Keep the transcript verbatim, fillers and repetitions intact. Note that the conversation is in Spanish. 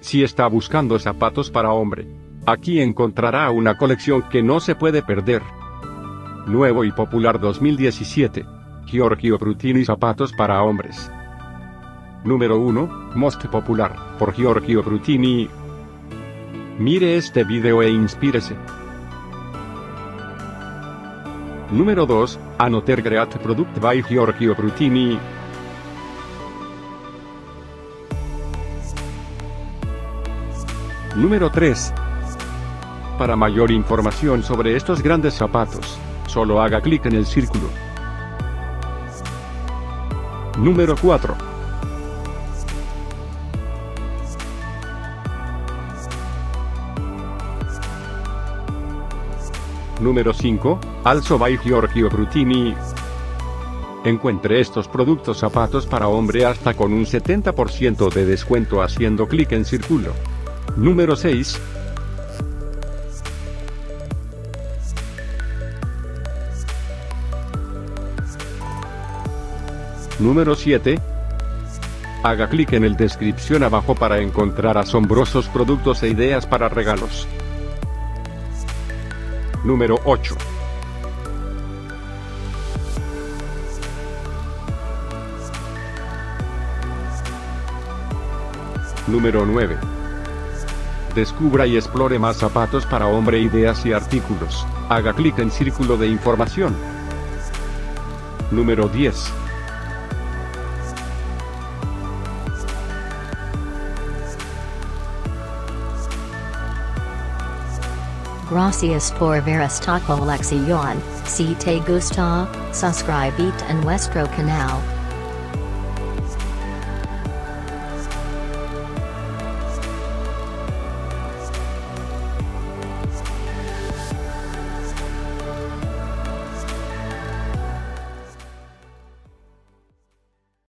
Si está buscando zapatos para hombre, aquí encontrará una colección que no se puede perder. Nuevo y popular dos mil diecisiete. Giorgio Brutini zapatos para hombres. Número uno. Most popular, por Giorgio Brutini. Mire este video e inspírese. Número dos. Another Great Product by Giorgio Brutini. Número tres. Para mayor información sobre estos grandes zapatos, solo haga clic en el círculo. Número cuatro. Número cinco. Also by Giorgio Brutini. Encuentre estos productos zapatos para hombre hasta con un setenta por ciento de descuento haciendo clic en círculo. Número seis. Número siete. Haga clic en el descripción abajo para encontrar asombrosos productos e ideas para regalos. Número ocho. Número nueve. Descubra y explore más zapatos para hombre, ideas y artículos. Haga clic en círculo de información. Número diez. Gracias por ver esta colección. Si te gusta, suscríbete a nuestro canal.